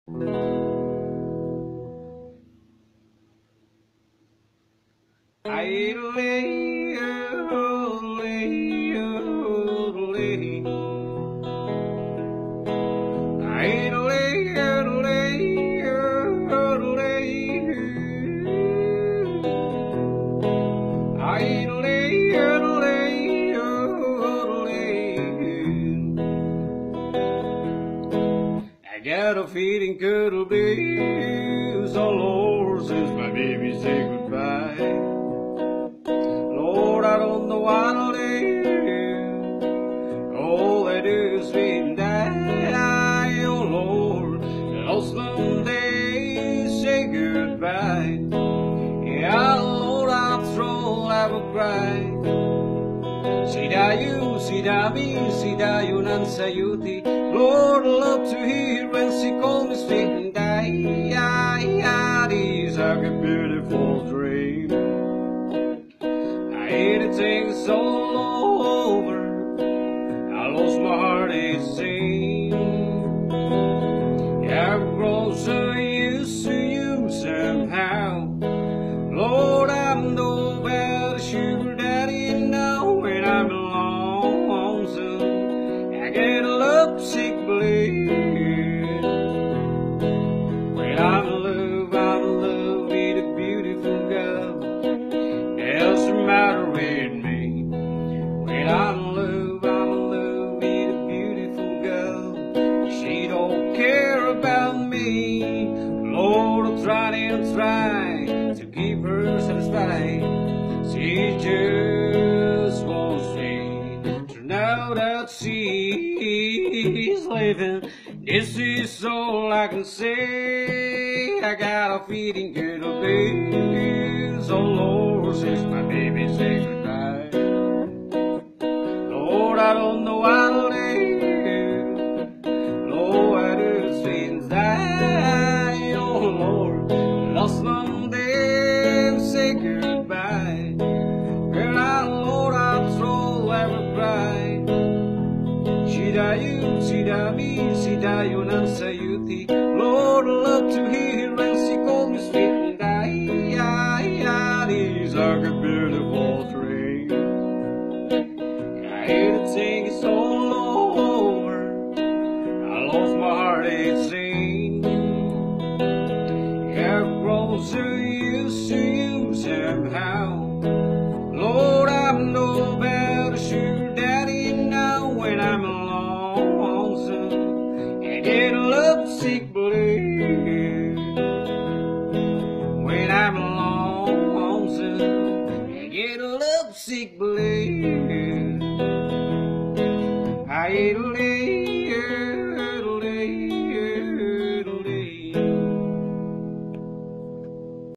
I got a feeling it'll be so, Lord, since my baby said goodbye. Lord, I don't know what I'll do. All I do is sleep and die. Oh Lord, lost someday, say goodbye. Yeah, Lord, I'll throw, I will cry. Sidayu nan sayuti. Lord, love to hear when she calls me sweet and die. These are a beautiful dream. I hate it things all over. I lost my heart, it seems. I've grown so used to you somehow. Lord, I'm no better sugar daddy now when I'm lonesome. I get a lovesick bleed. When I'm in love with a beautiful girl. Doesn't matter with me. When I'm in love with a beautiful girl. She don't care about me. Lord, I'll try and try to keep her satisfied. She just wants me to know that she's living. This is all I can say. I got a feeling it'll be so, Lord, since my baby said goodbye. Lord, I don't know how to live. Lord, I do since die. Oh Lord, lost someday, say goodbye. Girl, Lord, I'll throw, ever cry. Sidayu nan sayuti. Lord, love to hear when she calls me sweet and die. These are a beautiful dream. I hear the thing is all over. I lost my heart, it seems. I've grown so used to you somehow. Lord, I'm no better sugar daddy now when I'm lonesome. I get a lovesick bleed. When I'm lonesome, I get a lovesick bleed.